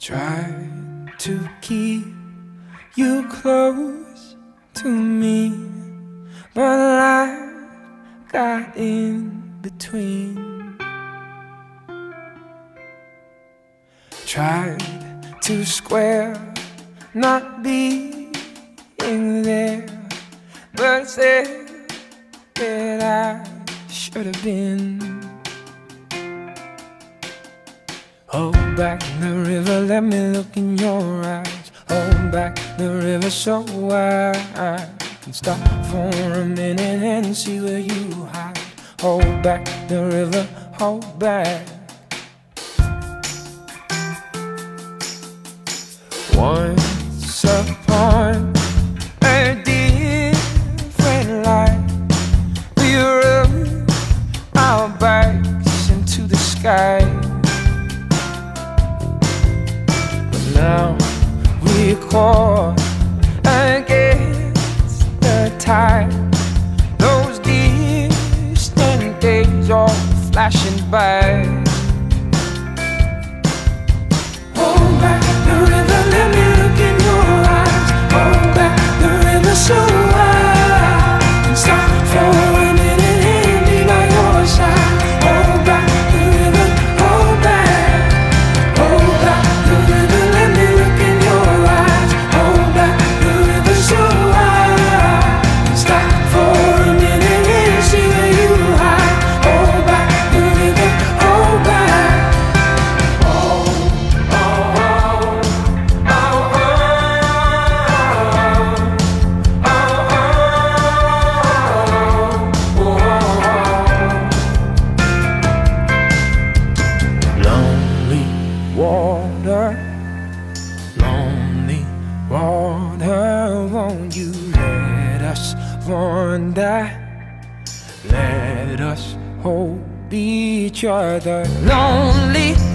Try to keep you close to me, but life got in between. Tried to square not being there, but said that I should have been. Hold back the river, let me look in your eyes. Hold back the river so I can stop for a minute and see where you hide. Hold back the river, hold back. Once upon a different life, we rode our bikes into the sky. Now we're caught against the tide. Those distant days all flashing by. Hold back the river, let me look in your eyes. Hold back the river so I can stop for a minute and be by your side. Hold back the river, hold back. Hold back the river, let me look in your eyes. Hold back the river so I can stop for a minute and see where you hide. Hold back the river, hold back. Lonely water, won't you let us wander? Let us hold each other. Lonely